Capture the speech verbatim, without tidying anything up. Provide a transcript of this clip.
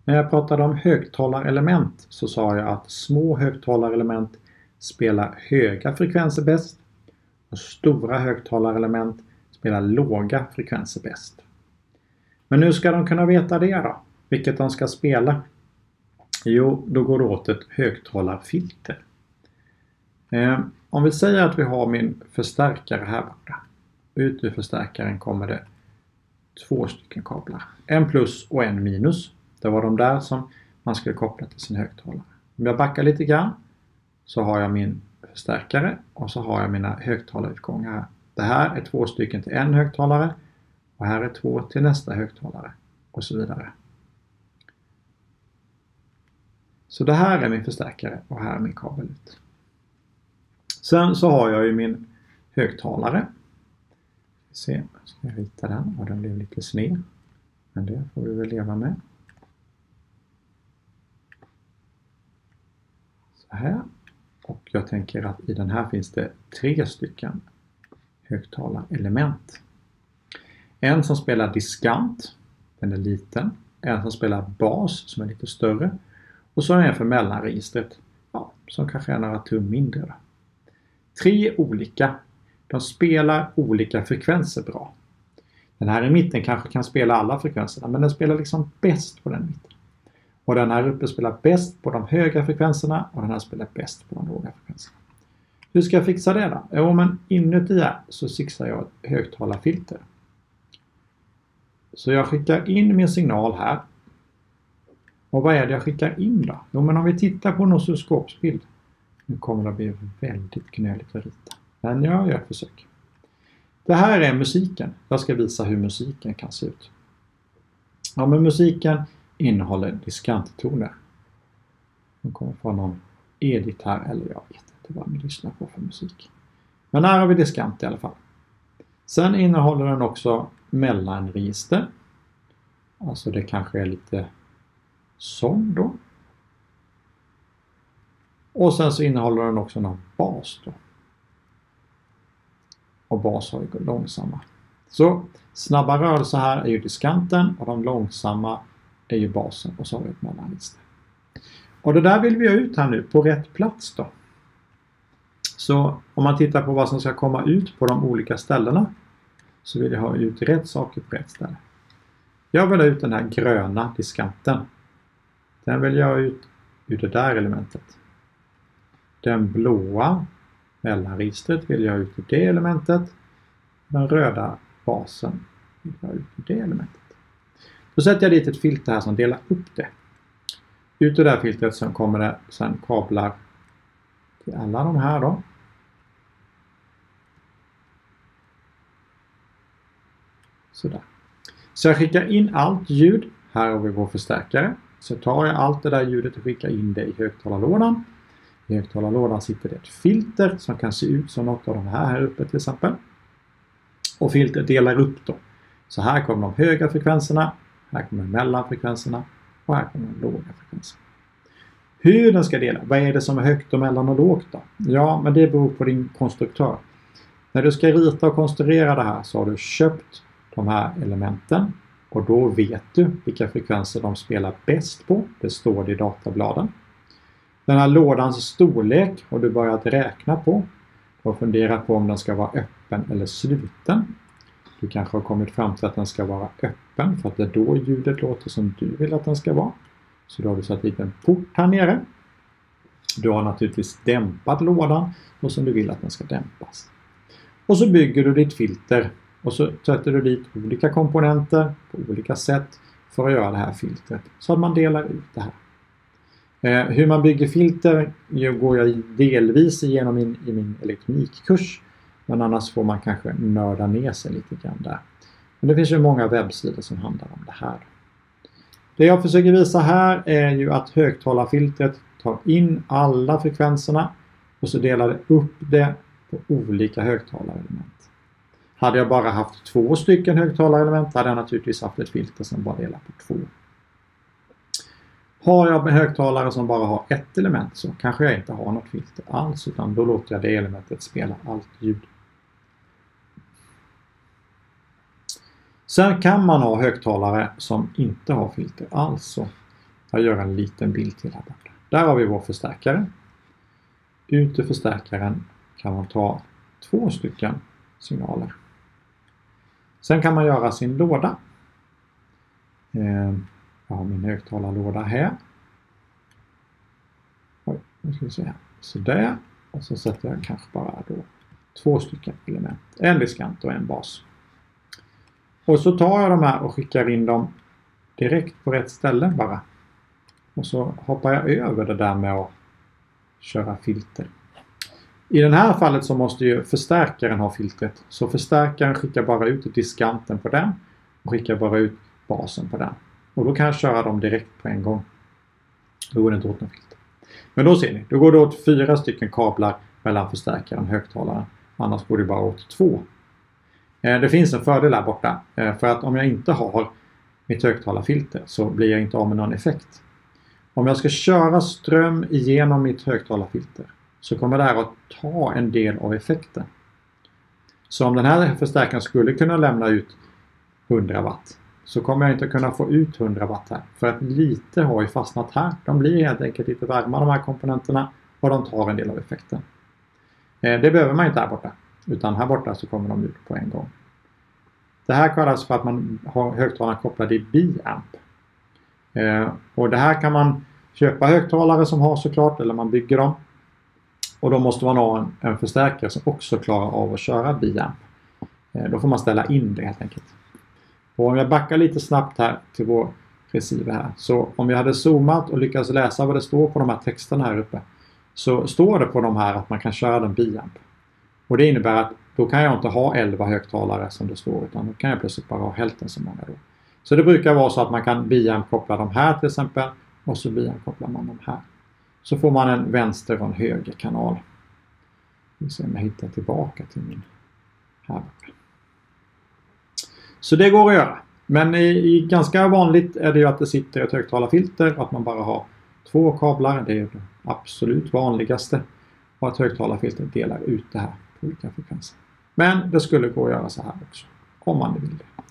När jag pratade om högtalarelement så sa jag att små högtalarelement spelar höga frekvenser bäst och stora högtalarelement spelar låga frekvenser bäst. Men nu ska de kunna veta det då, vilket de ska spela. Jo, då går det åt ett högtalarfilter. Eh, om vi säger att vi har min förstärkare här borta. Ut ur förstärkaren kommer det två stycken kablar. En plus och en minus. Det var de där som man skulle koppla till sin högtalare. Om jag backar lite grann så har jag min förstärkare och så har jag mina högtalarutgångar här. Det här är två stycken till en högtalare och här är två till nästa högtalare och så vidare. Så det här är min förstärkare och här är min kabel ut. Sen så har jag ju min högtalare. Se, ska jag rita den och den blev lite sned. Men det får vi väl leva med. Så här. Och jag tänker att i den här finns det tre stycken högtalarelement. En som spelar diskant, den är liten. En som spelar bas som är lite större. Och så är en för mellanregistret, ja, som kanske är några tum mindre. Då. Tre olika. De spelar olika frekvenser bra. Den här i mitten kanske kan spela alla frekvenserna, men den spelar liksom bäst på den mitten. Och den här uppe spelar bäst på de höga frekvenserna och den här spelar bäst på de låga frekvenserna. Hur ska jag fixa det då? Jo, men inuti här så fixar jag ett högtalarfilter. Så jag skickar in min signal här. Och vad är det jag skickar in då? Jo, men om vi tittar på en oscilloskopsbild. Nu kommer det att bli väldigt knöligt att rita. Men jag gör ett försök. Det här är musiken. Jag ska visa hur musiken kan se ut. Ja, men musiken innehåller diskanttoner. De kommer från någon edit här, eller jag vet inte vad ni lyssnar på för musik. Men här har vi diskant i alla fall. Sen innehåller den också mellanregister. Alltså det kanske är lite sång då. Och sen så innehåller den också någon bas då. Och bas har ju långsamma. Så snabba rörelser här är ju diskanten och de långsamma är ju basen och så har vi ett mellanregister. Och det där vill vi ha ut här nu på rätt plats då. Så om man tittar på vad som ska komma ut på de olika ställena så vill jag ha ut rätt saker på rätt ställe. Jag vill ha ut den här gröna diskanten. Den vill jag ha ut ur det där elementet. Den blåa mellanregistret vill jag ha ut ur det elementet. Den röda basen vill jag ha ut ur det elementet. Då sätter jag dit ett filter här som delar upp det. Ut ur det här filtret så kommer det sen kablar till alla de här då. Sådär. Så jag skickar in allt ljud. Här har vi vår förstärkare. Så tar jag allt det där ljudet och skickar in det i högtalarlådan. I högtalarlådan sitter det ett filter som kan se ut som något av de här här uppe till exempel. Och filtret delar upp då. Så här kommer de höga frekvenserna. Här kommer mellanfrekvenserna. Och här kommer de låga frekvenserna. Hur den ska dela. Vad är det som är högt och mellan och lågt då? Ja, men det beror på din konstruktör. När du ska rita och konstruera det här så har du köpt de här elementen. Och då vet du vilka frekvenser de spelar bäst på. Det står det i databladen. Den här lådans storlek har du börjat räkna på. Och fundera på om den ska vara öppen eller sluten. Du kanske har kommit fram till att den ska vara öppen för att det är då ljudet låter som du vill att den ska vara. Så då har du satt dit en port här nere. Du har naturligtvis dämpat lådan och som du vill att den ska dämpas. Och så bygger du ditt filter och så sätter du dit olika komponenter på olika sätt för att göra det här filtret så att man delar ut det här. Eh, hur man bygger filter går jag delvis igenom in, i min elektronikkurs. Men annars får man kanske nörda ner sig lite grann där. Men det finns ju många webbsidor som handlar om det här. Det jag försöker visa här är ju att högtalarfiltret tar in alla frekvenserna och så delar det upp det på olika högtalarelement. Hade jag bara haft två stycken högtalarelement hade jag naturligtvis haft ett filter som bara delar på två. Har jag med högtalare som bara har ett element så kanske jag inte har något filter alls utan då låter jag det elementet spela allt ljud. Sen kan man ha högtalare som inte har filter alls. Så Jag gör en liten bild till här borta. Där har vi vår förstärkare. Ut ur förstärkaren kan man ta två stycken signaler. Sen kan man göra sin låda. Jag har min högtalarlåda här. Oj, nu ska vi se här. Så där. Och så sätter jag kanske bara då två stycken element. En diskant och en bas. Och så tar jag de här och skickar in dem direkt på rätt ställe bara. Och så hoppar jag över det där med att köra filter. I det här fallet så måste ju förstärkaren ha filtret. Så förstärkaren skickar bara ut diskanten på den. Och skickar bara ut basen på den. Och då kan jag köra dem direkt på en gång. Då går det inte åt någon filter. Men då ser ni, då går det åt fyra stycken kablar mellan förstärkaren och högtalaren. Annars går det bara åt två. Det finns en fördel här borta. För att om jag inte har mitt högtalarfilter så blir jag inte av med någon effekt. Om jag ska köra ström igenom mitt högtalarfilter så kommer det här att ta en del av effekten. Så om den här förstärkaren skulle kunna lämna ut hundra watt så kommer jag inte kunna få ut hundra watt här. För att lite har ju fastnat här. De blir helt enkelt lite varma de här komponenterna och de tar en del av effekten. Det behöver man inte här borta. Utan här borta så kommer de ut på en gång. Det här kallas för att man har högtalarna kopplade i biamp. Eh, och det här kan man köpa högtalare som har såklart, eller man bygger dem. Och då måste man ha en, en förstärkare som också klarar av att köra biamp. Eh, då får man ställa in det helt enkelt. Och om jag backar lite snabbt här till vår receiver här. Så om jag hade zoomat och lyckats läsa vad det står på de här texterna här uppe. Så står det på de här att man kan köra den biamp. Och det innebär att då kan jag inte ha elva högtalare som det står, utan då kan jag plötsligt bara ha hälften så många då. Så det brukar vara så att man kan biamp koppla de här till exempel, och så biamp kopplar man de här. Så får man en vänster och en höger kanal. Vi ser om jag hittar tillbaka till min här borta. Så det går att göra. Men i, i ganska vanligt är det ju att det sitter ett högtalarfilter och att man bara har två kablar. Det är det absolut vanligaste. Och att högtalarfilter delar ut det här på olika frekvenser. Men det skulle gå att göra så här också, om man vill det.